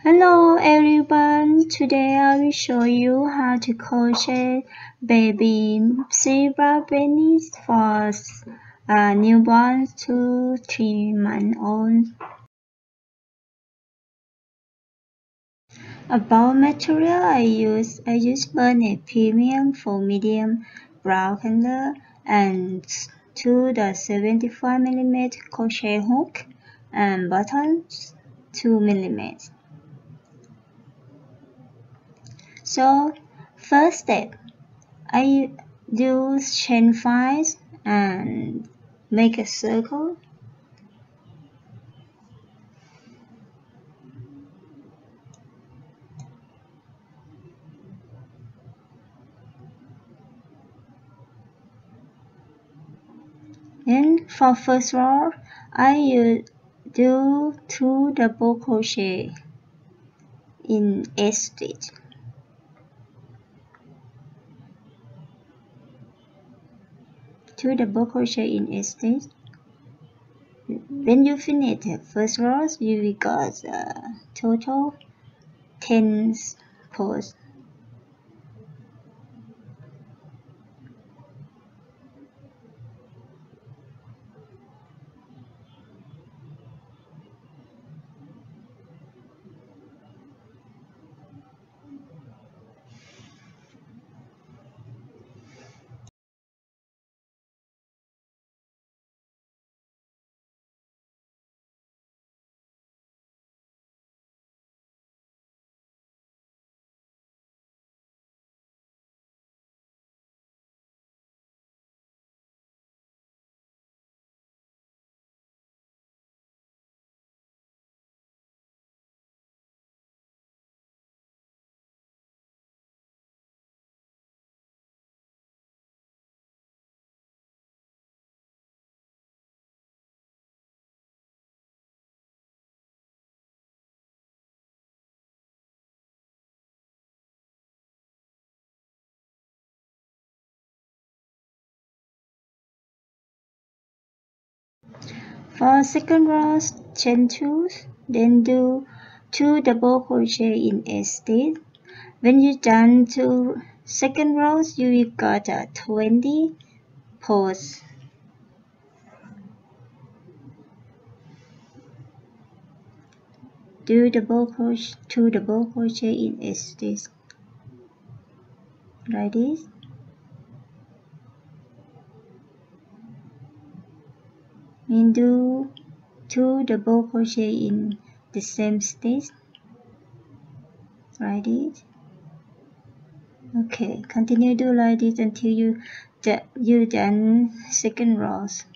Hello everyone, today I will show you how to crochet baby zebra bunnies for newborn to 3 months old. About material I use Bernat Premium for medium brown color and 75mm crochet hook and buttons 2mm. So first step, I use chain 5 and make a circle. Then for first row, I do 2 double crochet in each stitch. Two double crochet in each stitch. When you finish the first row, you will got total 10 posts. For second row, chain 2, then do 2 double crochet in each stitch. When you done to second row, you will got 20 posts. Do 2 double crochet in each stitch, like this. And do 2 double crochet in the same stitch, like this. Okay, continue do like this until you done second rows.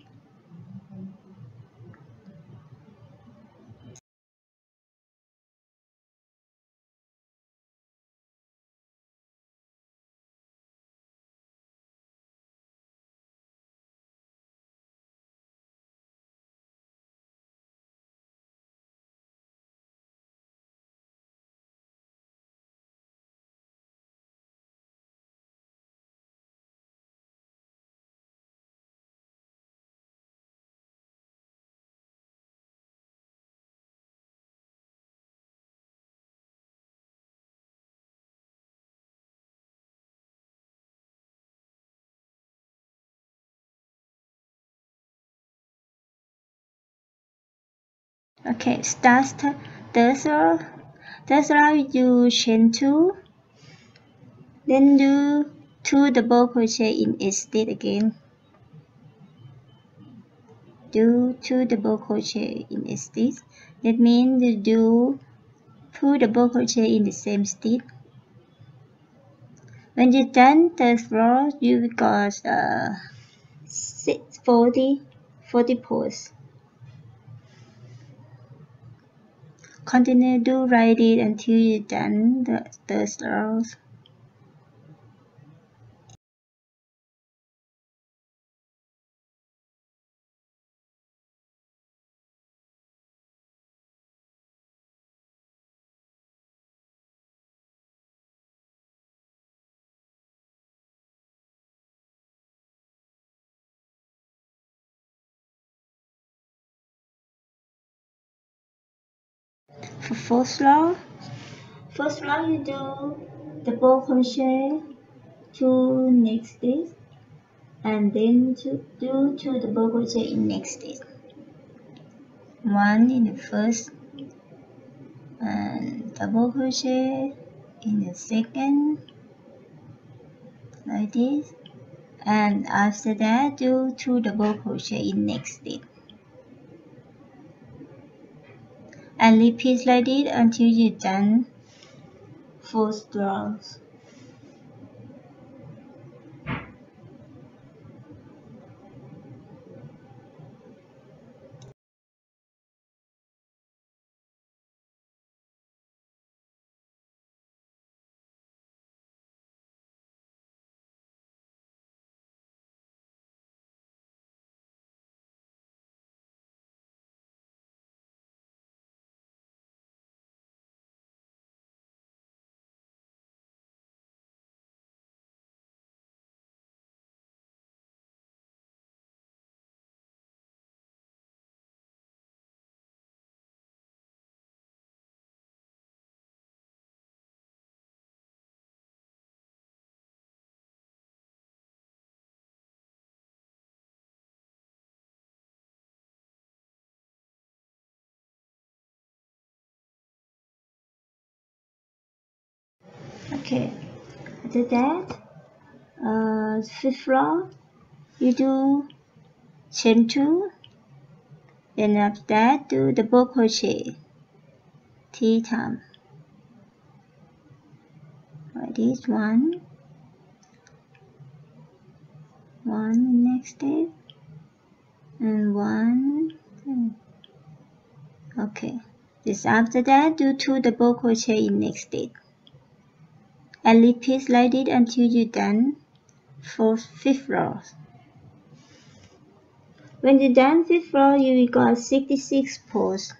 Okay, start third row. Third row you chain 2, then do 2 double crochet in each stitch again. Do 2 double crochet in each stitch. That means you do 2 double crochet in the same stitch. When you're done third row, you got 40 posts. Continue to write it until you're done the third row. For fourth row, first round you do double crochet 2 next stitch, and then do 2 double crochet in next stitch. 1 in the first, and double crochet in the second, like this, and after that do 2 double crochet in next stitch, and repeat like this until you're done 4 rounds. Okay, after that, 5th row you do chain 2, then after that do double crochet 3 times, like this, 1 next step, and 1, okay. Just after that do 2 double crochet in next step, and repeat like this until you're done for 5th row. When you're done 5th row, you will got 66 pulls.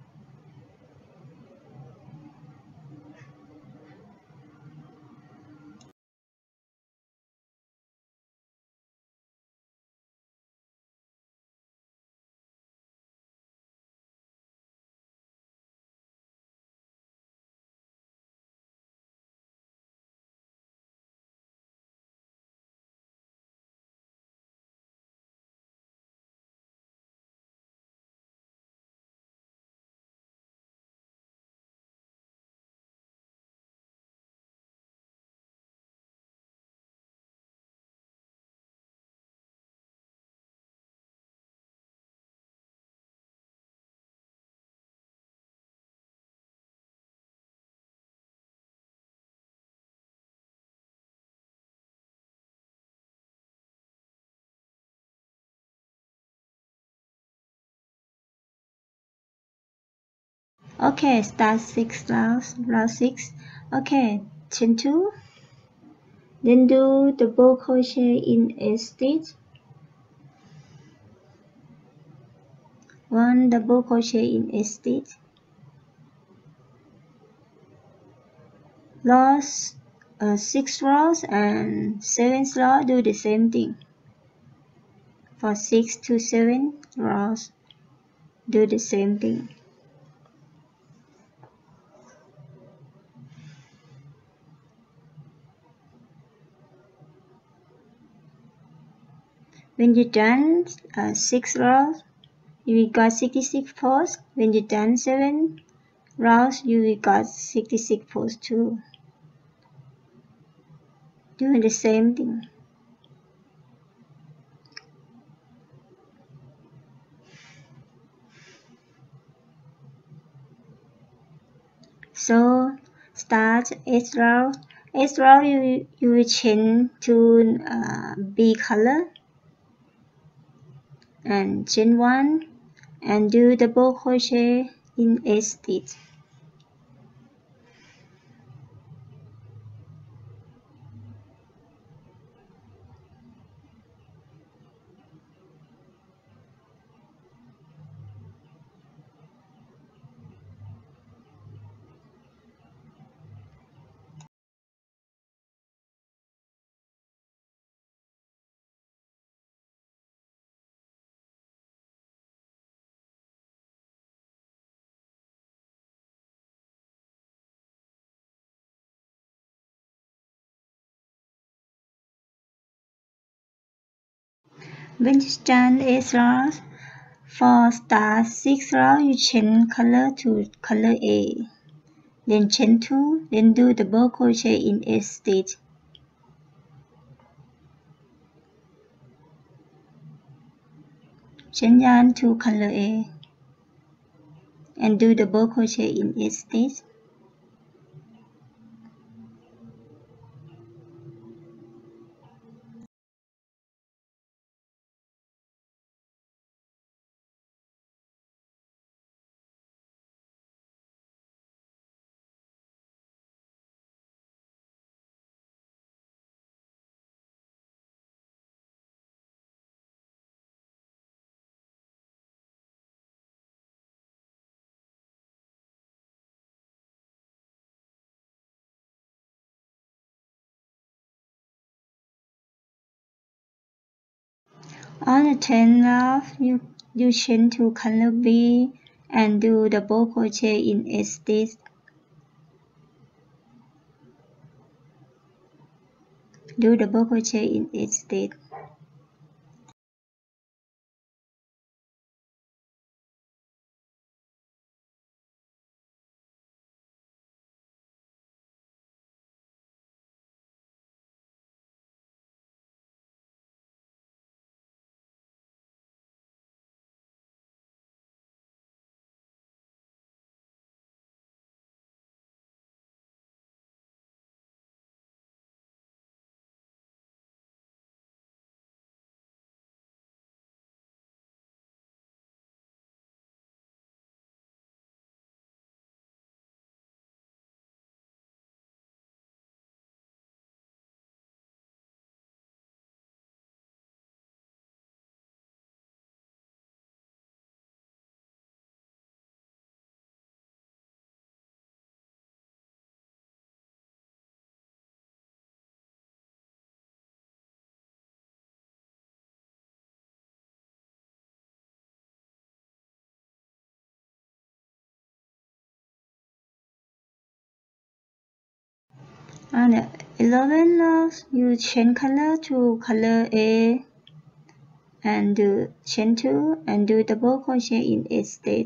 Okay, start 6 rounds, round 6. Okay, chain 2, then do double crochet in a stitch, 1 double crochet in a stitch, last 6 rows and 7th row do the same thing. For 6 to 7 rows, do the same thing. When you're done 6 rows, you will got 66 pulls. When you're done 7 rows, you will got 66 pulls too. Doing the same thing. So start 8th row. 8th row you will change to B color and chain 1 and do double crochet in a stitch. When you done 8 rounds, for start 6 rounds, you change color to color A. Then chain 2, then do double crochet in 8 stitch. Chain yarn to color A and do double crochet in 8 stitch. On the 10th round, you chain to color B and do double crochet in 8 stitch. Do double crochet in 8 stitch. On the 11th round, you change color to color A and do chain 2 and do double crochet in 8 stitch.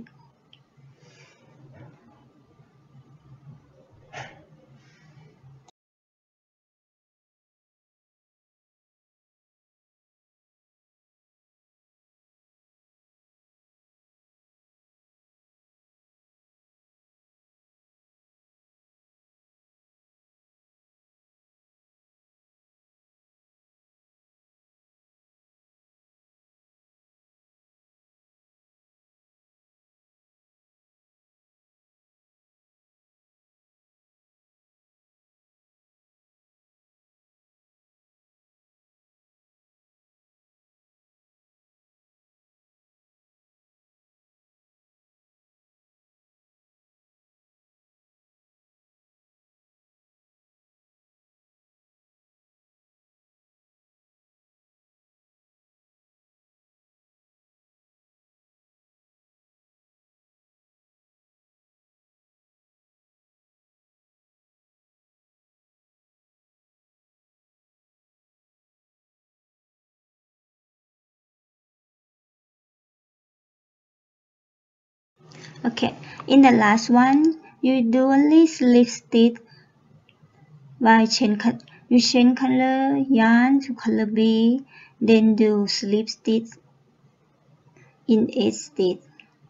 Okay, in the last one, you do only slip stitch while you change color yarn to color B, then do slip stitch in 8 stitch.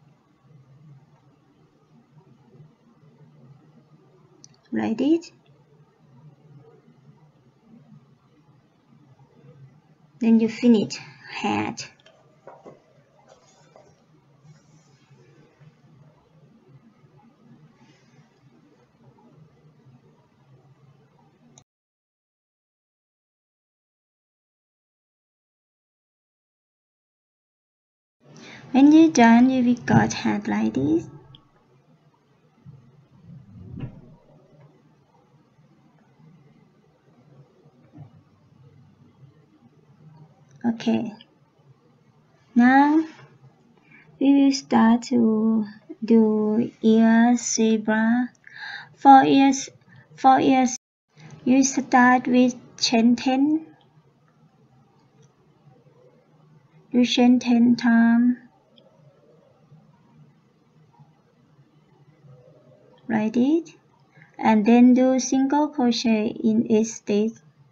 Like this. Then you finish hat. When you're done, you will got hat like this. Okay. Now we will start to do ear zebra. For ears, you start with chain 10. you chain 10 times like this, and then do single crochet in each stitch.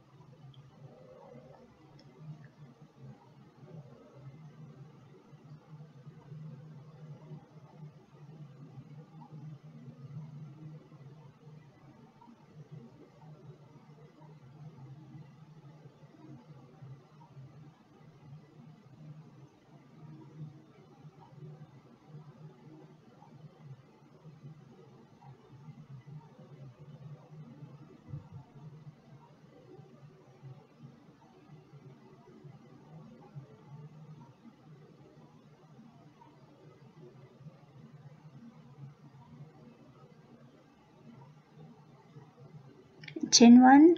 Chain 1,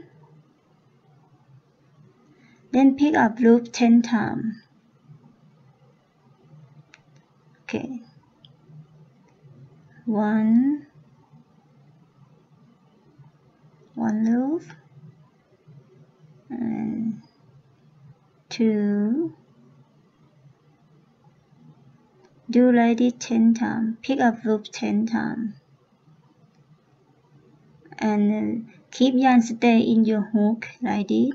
then pick up loop 10 times. Okay, 1 loop, and 2, do like this 10 times, pick up loop 10 times, and keep yarn stay in your hook like this.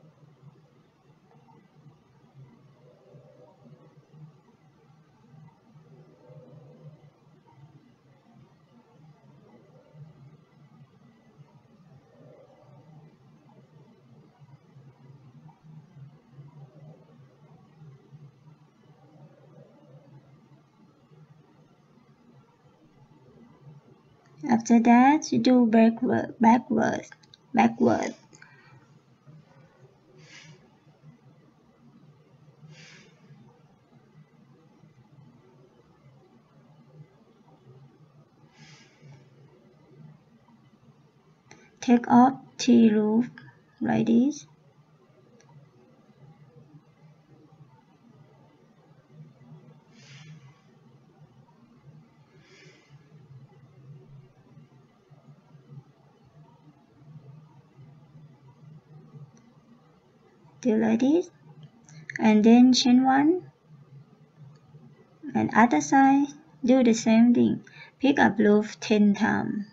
After that, you do backward. Take off 3 loops like this. Do like this, and then chain 1, and other side do the same thing, pick up loop 10 times.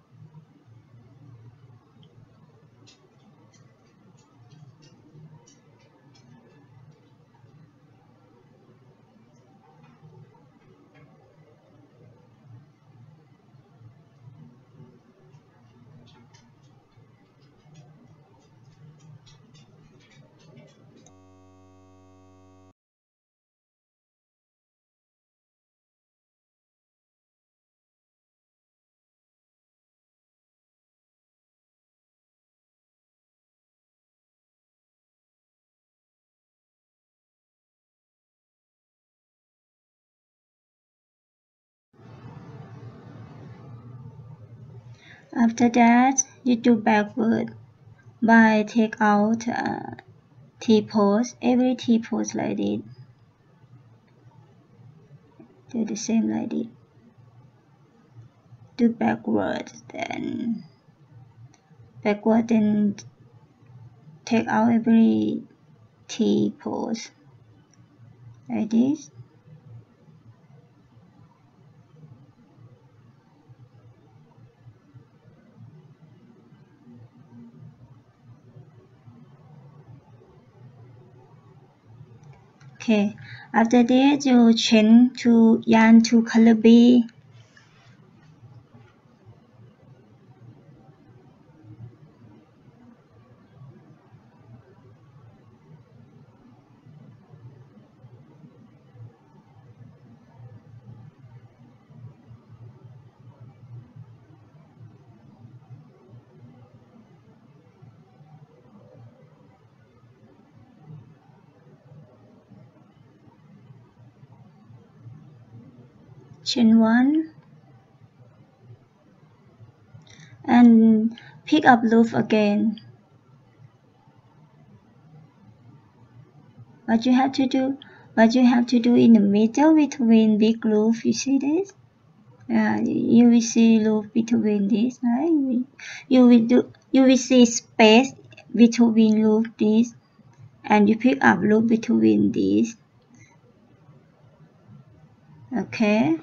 After that, you do backward by take out T-pose, every T-pose like this. Do the same like this. Do backward, then take out every T-pose like this. Okay, after that you change to yarn to color B. Chain 1, and pick up loop again. What you have to do in the middle between big loop, you see this? You will see loop between this, right? You will see space between loop this, and you pick up loop between these. Okay.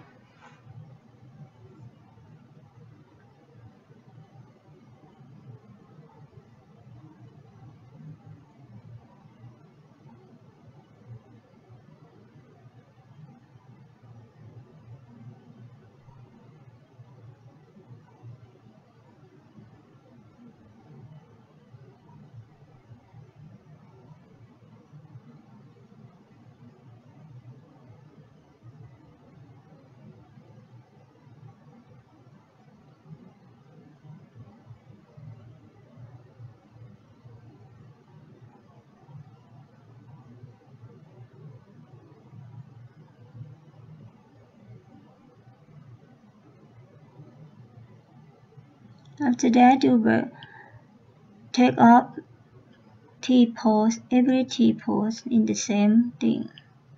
After that, you will take off T-pose, every T-pose in the same thing.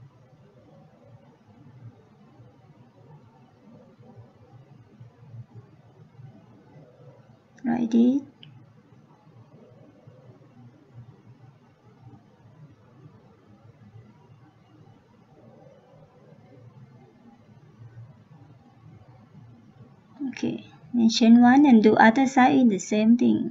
Like this. Okay, then chain one and do other side in the same thing.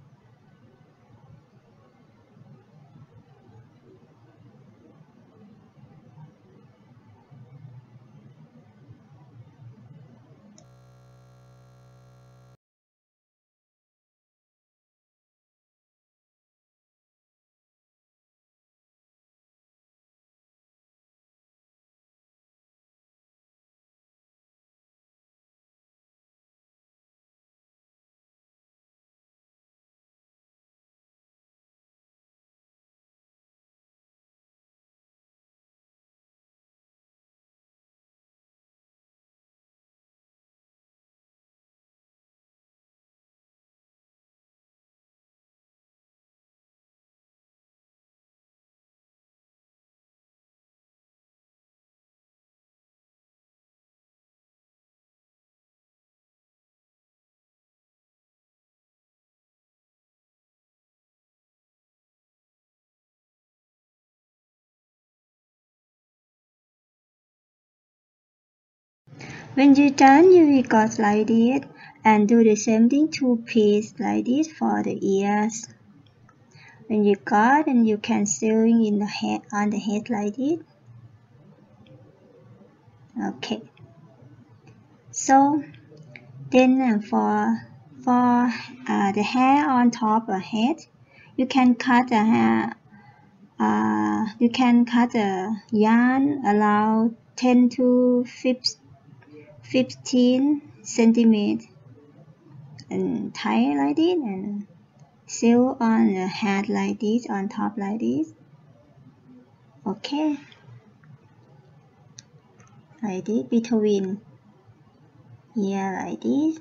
When you're done, you will cut like this and do the same thing, two pieces like this for the ears. When you cut, and you can sewing in the head on the head like this. Okay. So then for the hair on top of head, you can cut the hair. You can cut the yarn around 10 to 15 centimeters and tie like this and sew on the head like this, on top like this. Okay, like this between here like this.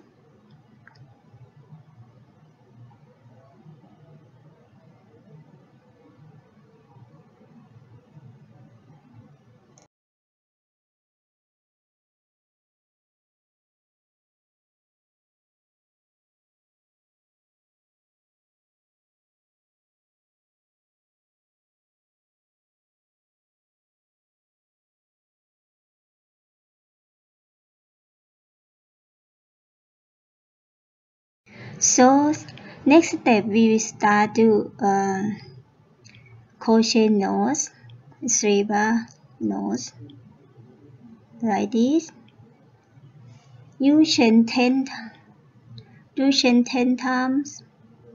So next step we will start to crochet nose, zebra nose like this. You chain 10 times.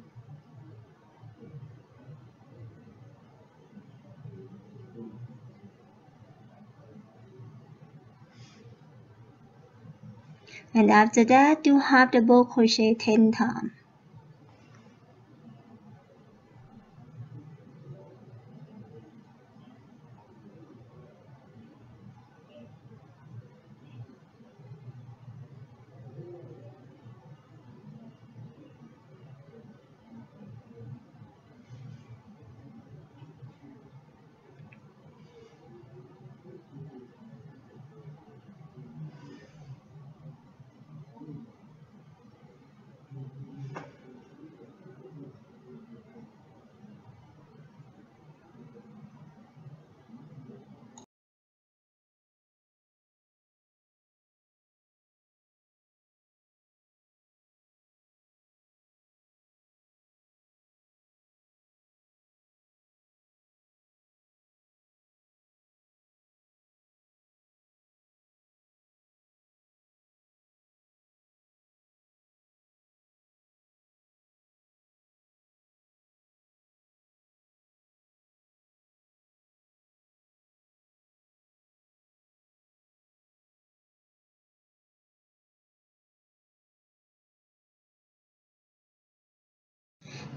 And after that, you have double crochet 10 times.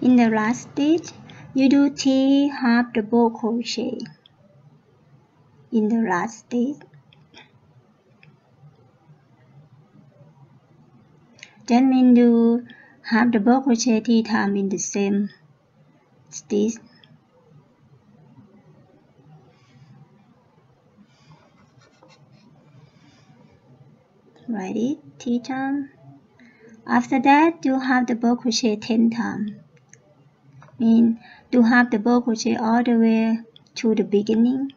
In the last stitch, you do 3 half double crochet in the last stitch. That means do half double crochet 3 times in the same stitch. Write it 3 times. After that, do half double crochet 10 times. Mean do half double crochet all the way to the beginning.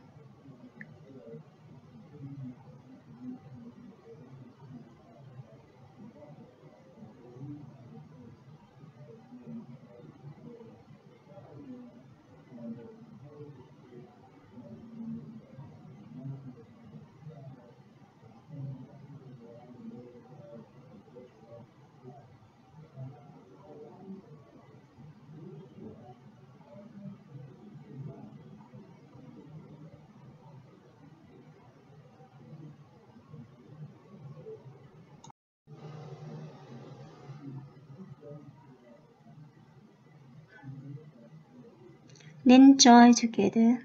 Then join together.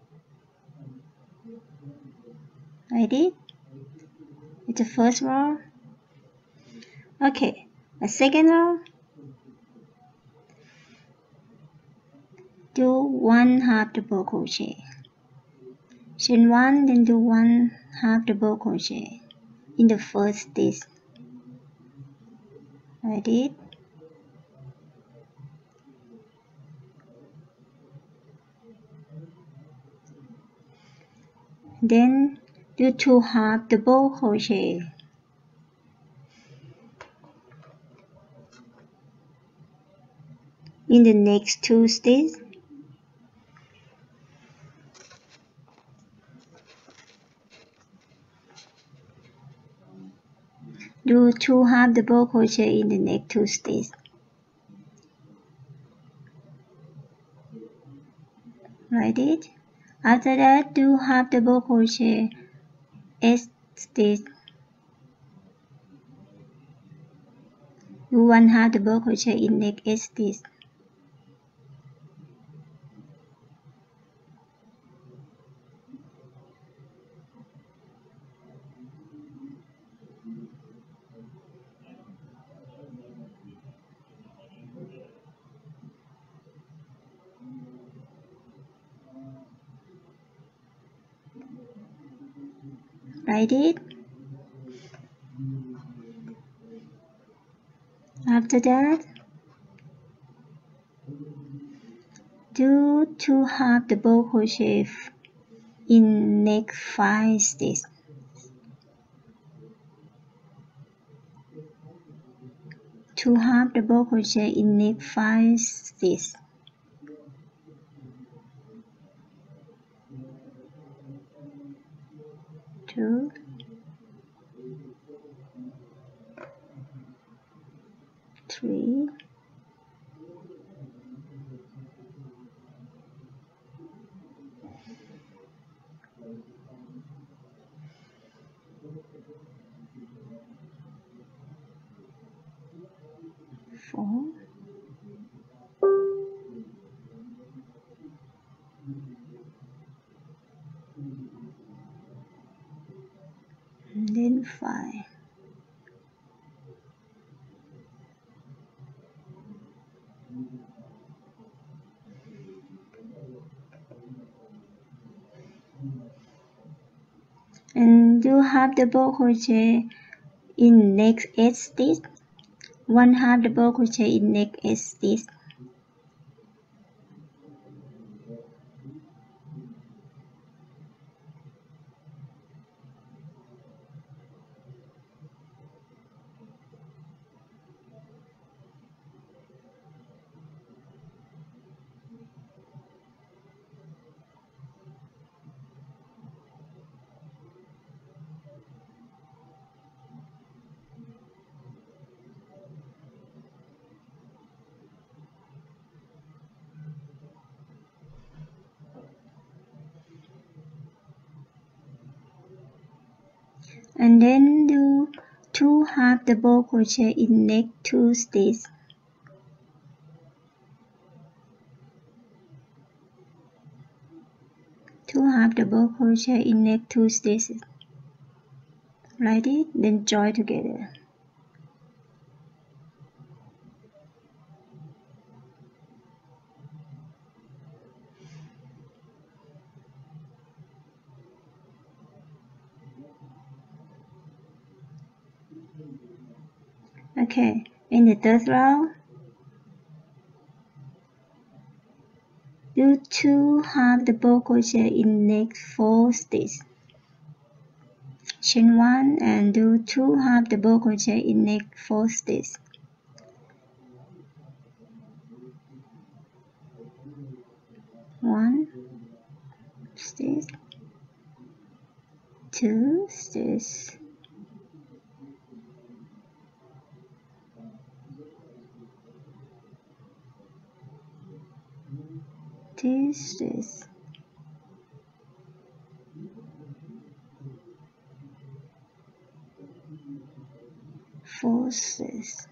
Like this. It's the first row. Okay, the second row. Do 1 half double crochet. Chain 1, then do 1 half double crochet in the first stitch. Like this. Then do 2 half double crochet. In the next 2 stitches. Do 2 half double crochet in the next 2 stitches. Like this. After that, do half double crochet 8 stitch. Do 1 half double crochet in next 8 stitch. Like this. After that, do 2 half double crochet in next 5 stitches. Two half double crochet in next 5 stitches. Two, 3, 4, and then 5. And do half double crochet in next 8 stitches. 1 half double crochet in next 8 stitches. And then do 2 half double crochet in next 2 stitches. 2 half double crochet in next 2 stitches like this, then join together. Okay, in the third round, do 2 half double crochet in next 4 stitches. Chain 1 and do 2 half double crochet in next 4 stitches. 1 stitch, 2 stitches, 2 stitches, 4 stitches.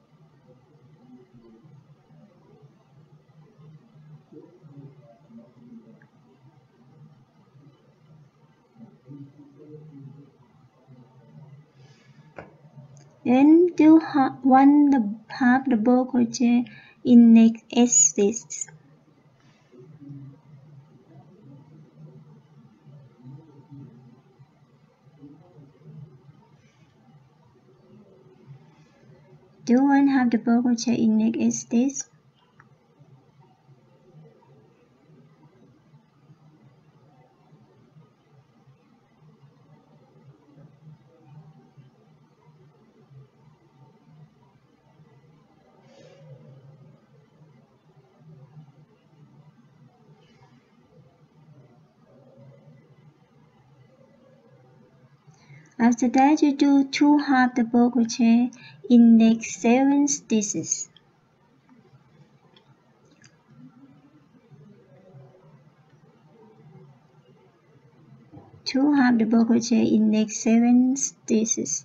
Then do 1 half double crochet in next 8 stitches. Do 1 half double crochet in next 8 stitches. After that, you do 2 half double crochet in next 7 stitches. Two half double crochet in next 7 stitches.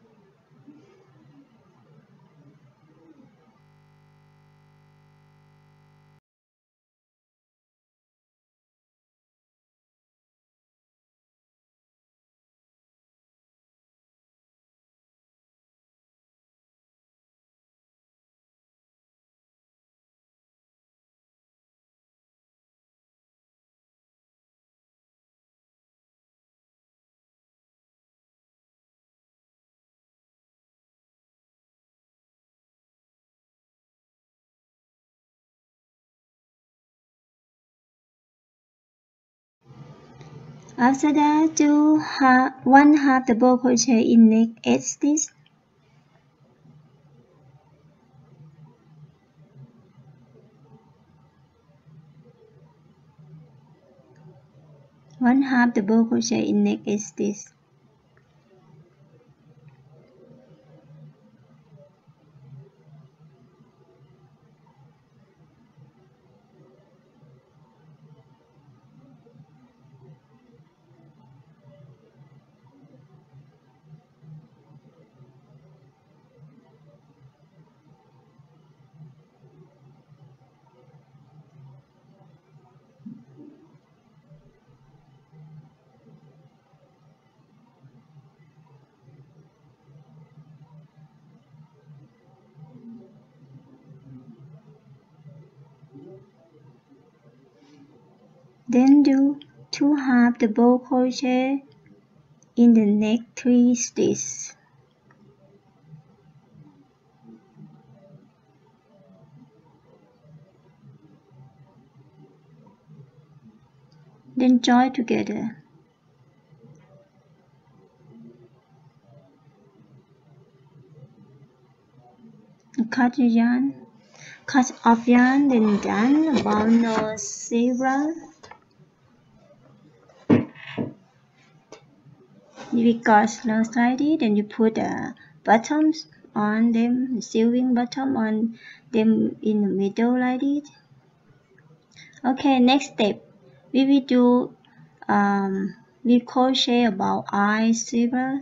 After that, do 1 half double crochet in next 8 stitches. One half double crochet in next 8 stitches. Then do 2 half double crochet in the next 3 stitches. Then join together. Cut your yarn, cut off yarn, then done about no zebra. We got slow sided, then you put buttons on them, sewing bottom on them in the middle like this. Okay, next step, we will do we crochet about eye zebras.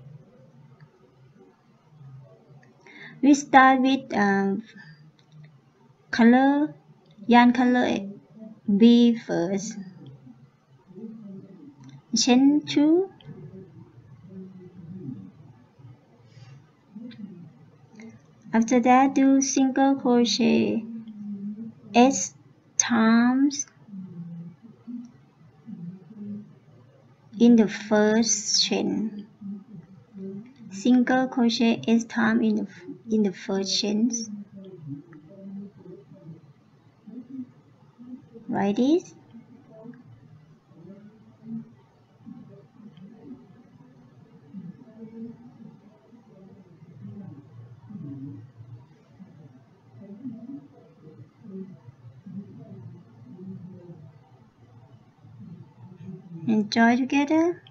We start with color, yarn color B first. chain 2. After that, do single crochet 8 times in the first chain. Single crochet 8 times in the first chains. Like this. And join together.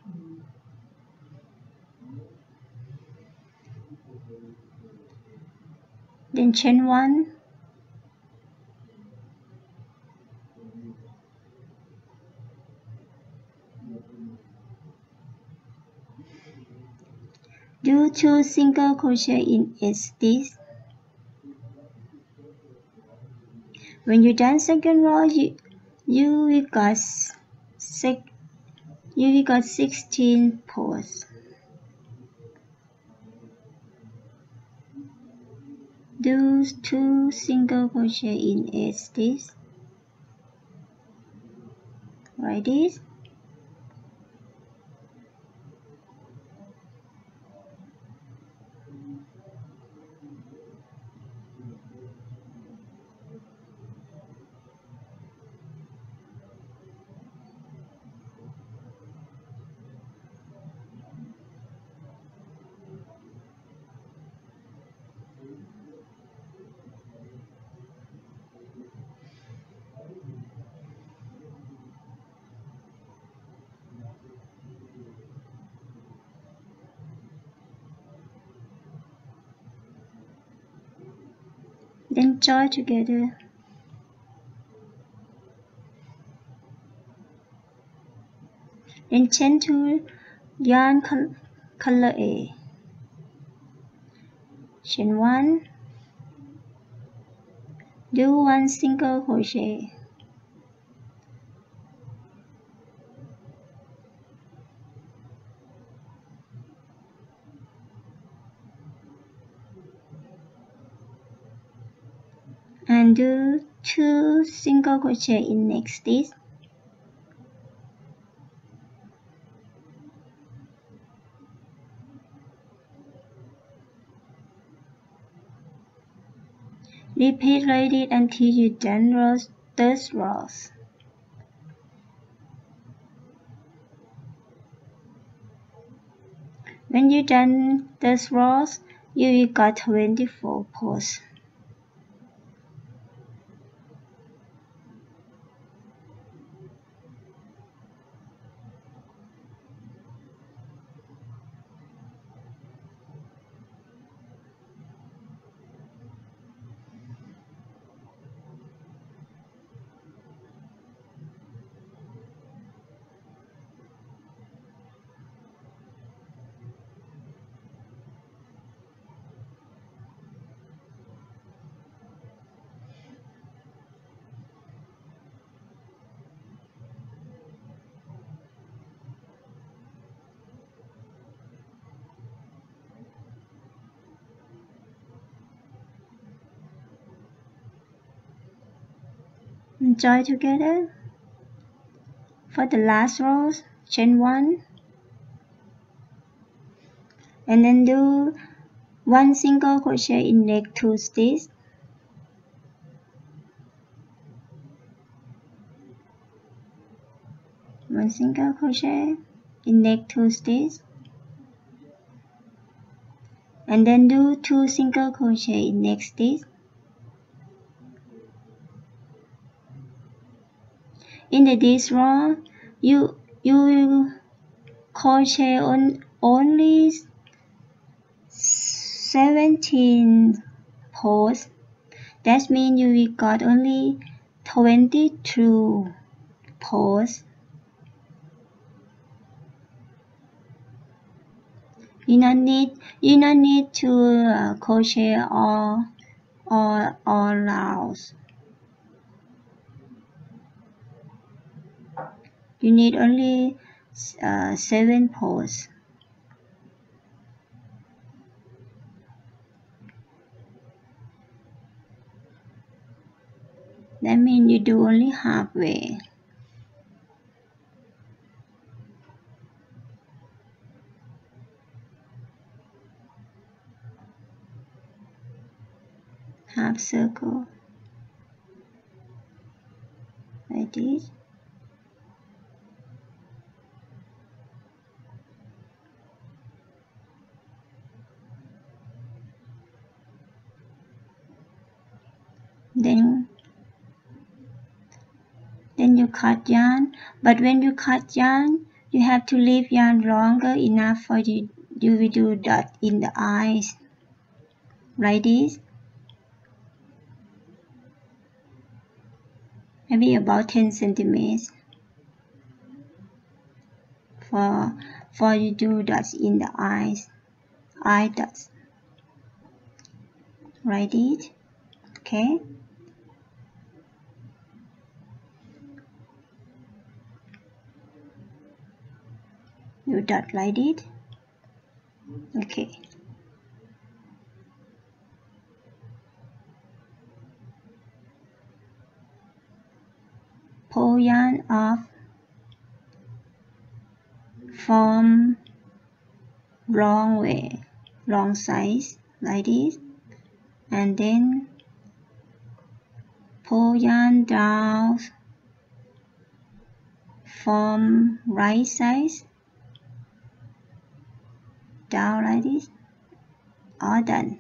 Then chain 1. Do 2 single crochet in each stitch. When you done second row, you will got 16 pulls. Do 2 single crochet in each stitch. Like this. Then join together. Then chain 2 yarn color A. Chain 1. Do 1 single crochet. And do 2 single crochet in next stitch. Repeat like this until you done third rows. When you done third rows, you will got 24 pulls. And join together. For the last rows, chain 1. And then do 1 single crochet in next 2 stitches. One single crochet in next 2 stitches. And then do 2 single crochet in next stitch. In this row, you will crochet on only 17 pulls. That means you will got only 22 pulls. You don't need to crochet all rounds. You need only 7 poles. That means you do only halfway. Half circle like this. Then you cut yarn, but when you cut yarn, you have to leave yarn longer enough for you will do dot in the eyes, like this, maybe about 10 centimeters for you do dots in the eyes, eye dots, like this, okay. You dot like it. Okay. Pull yarn off from long way, long size like this, and then pull yarn down from right size down like this. All done.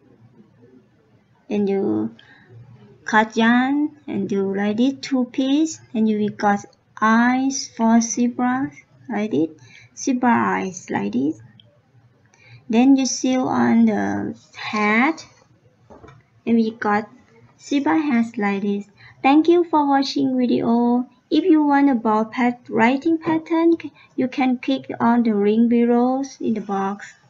Then you cut yarn and do like this, 2 pieces, and you will got eyes for zebra like this, zebra eyes like this. Then you sew on the hat, and we got zebra hats like this. Thank you for watching video. If you want a ball writing pattern, you can click on the link below in the box.